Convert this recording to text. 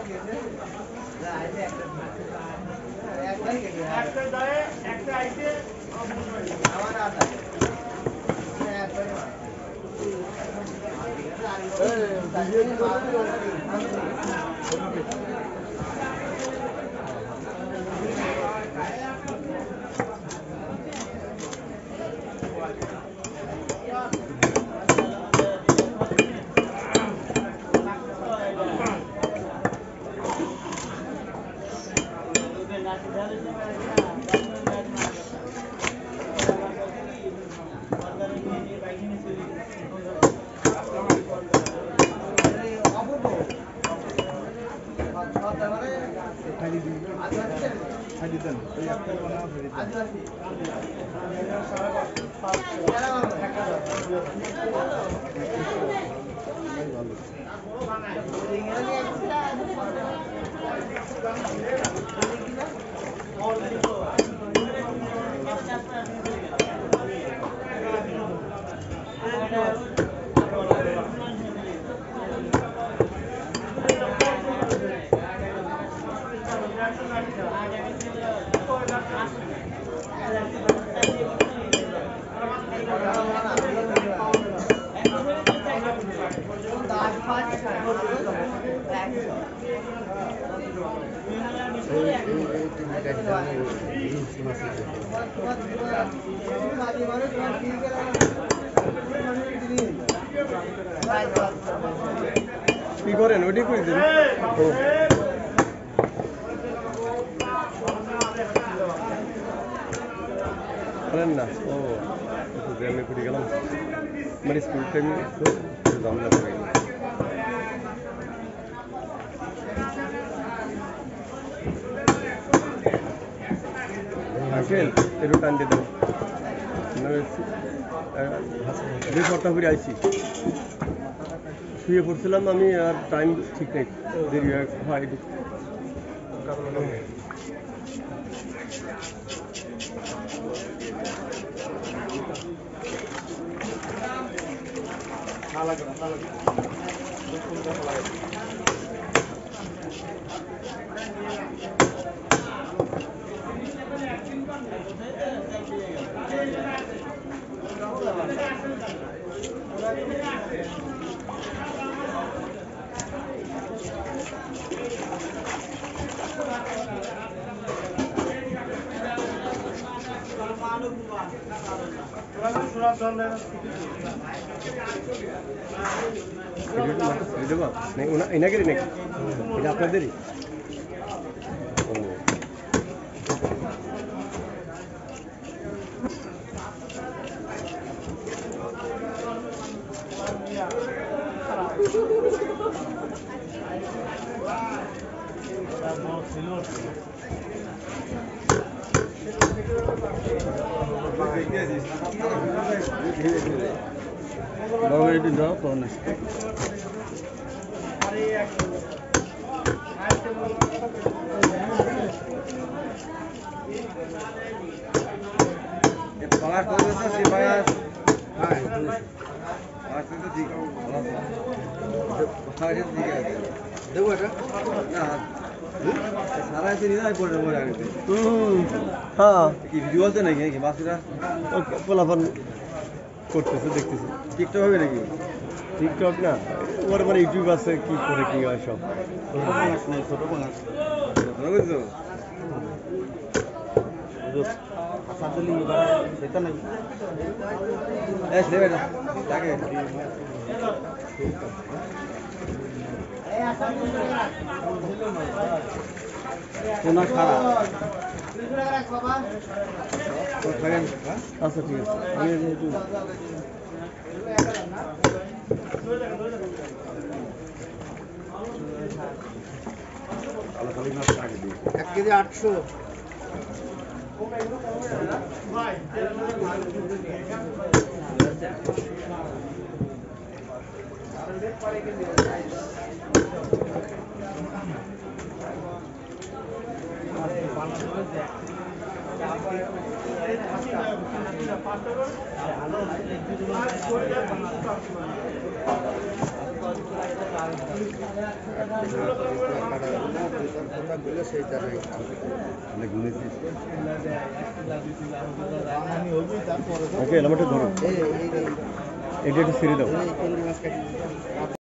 কি করেন ওইটাই করে দেন করেন না ও গ্রামে ঘুরে গেলাম মানে স্কুল টাইমে ঝামেলা করে গেলাম আঙ্কেল একটু টান দিয়ে দেবো দুই সপ্তাহ করে আইসি শুয়ে পড়ছিলাম আমি আর টাইম ঠিক নেই দেরি হয় এনাকেরই নাকি এটা আপনাদেরই বাবা এটি দাও পাও না পাঁচ সে পাঁচ দেবো এটা না সারা এসে নিয়ে পড়ে দেবো হ্যাঁ কি ভিডিও আছে নাকি নাকি বাসুরা পোলাপান করতেছে দেখতেছি টিকটক হবে নাকি টিকটক না ওর মানে ইউটিউব আছে কি করে কি হয় সব ছোটো মাছ বুঝছো কোনা খারাপ আচ্ছা ঠিক আছে আমি যেহেতু 1 কেজি 800 ভালো ওকে, নাম্বারটা ধরো, এটা একটু ছেড়ে দাও।